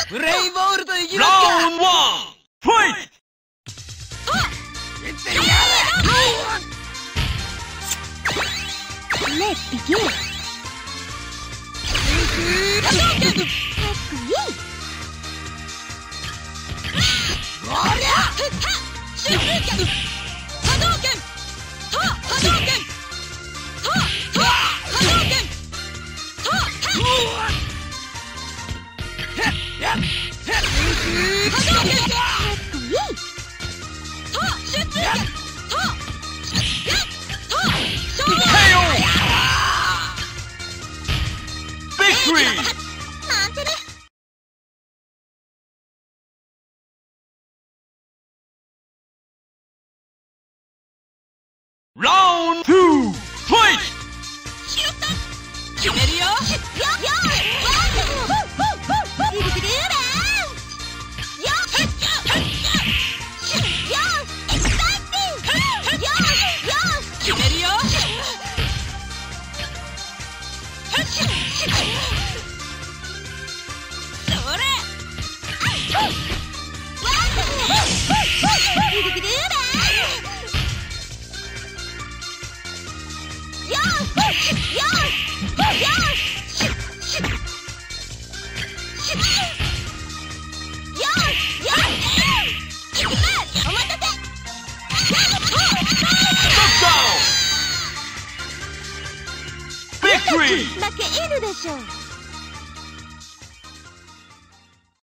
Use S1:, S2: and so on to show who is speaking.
S1: プレイボールといきますか。
S2: ラウンド1ファイト。
S3: Let's begin.
S2: Victory! Round 2 fight!
S1: 決めるよ。決めるよ。
S2: Victory!
S3: 負けいるでしょう。